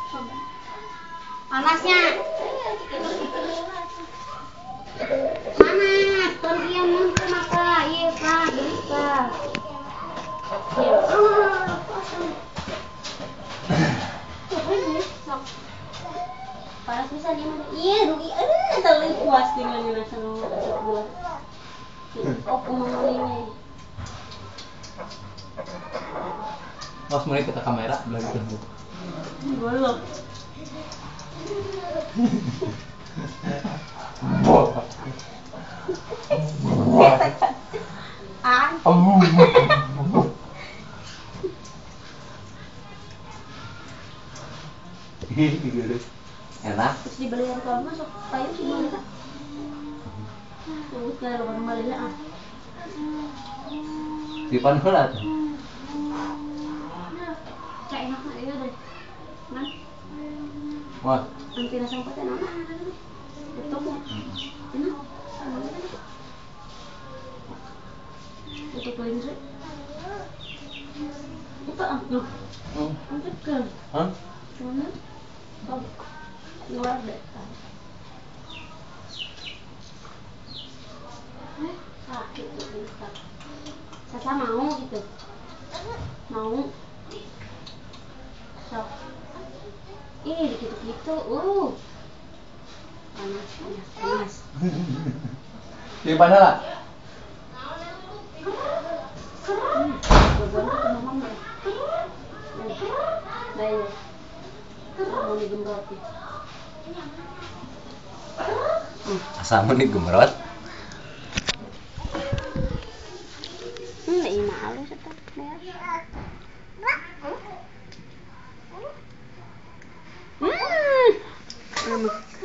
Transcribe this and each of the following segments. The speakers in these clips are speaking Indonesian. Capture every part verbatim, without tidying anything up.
Panasnya. Panas, kalau dia muntah maka iya Pak, bisa. Ya. Panas bisa dia mana? Iya, rugi. Aduh, terlalu puas dengan yang nasa buat. Oh, pemangulingnya. Mas mulai kita kamera belah gitu. Belum. Ah. Enak. Terus dibeli yang kamu masuk kayu gimana Kak? Tunggu sekali lo kembali ah. Di panhola tuh. Cak enak nak ya deh. Nan. Wah. Nanti rasa apa teh nana? Betul ya. Enak. Betul paling sih. Buka ah. Loh. Hmm. Angkat kan. Hah? Mana? Oh. Luar deh. Eh, sakit tuh bisa. Sasa mau gitu. Mau. Sok. Ih, gitu-gitu. Uh. Panas, panas, panas. Di panhola. Hmm. Beban tuh ke mama ya. Baik. Mau digemrot ya. Asam nih gemerot. Hmm, ini malu sih tuh. Hmm.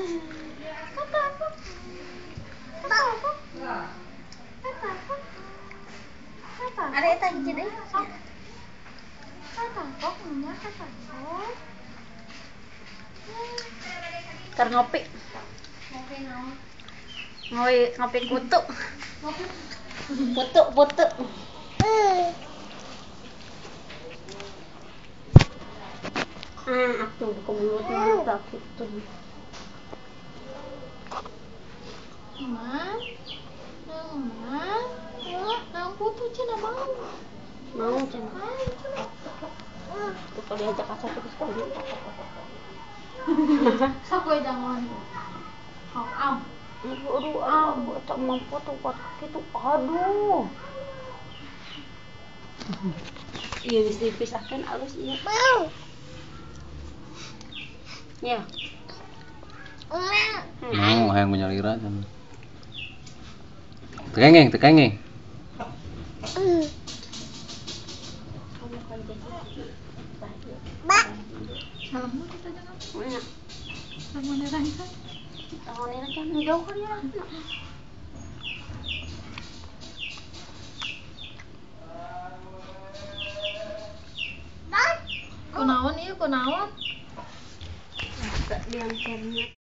Ada eta hiji deui. Keur ngopi. Ngopi naon? Ngopi ngopi kutu. Putu putu. Ah, atuh ke mulutnya tak gitu. Man, nang man, nang putu cina mau. Mau cenah. Tuh kalau diajak asal terus kali. Sapoy jangan. Au au. Aduh, aduh, aduh, tak mampu tuh buat gitu. Aduh. Iya, bisa dipisahkan halus iya. Ya. Mau hayang menyalira kan. Tekengeng, tekengeng. Salamnya kita jangan. Mana? Sama nerangkan. Tahun ini kan jauh kan ya. Kunaon ieu kunaon? Tak diam cernya.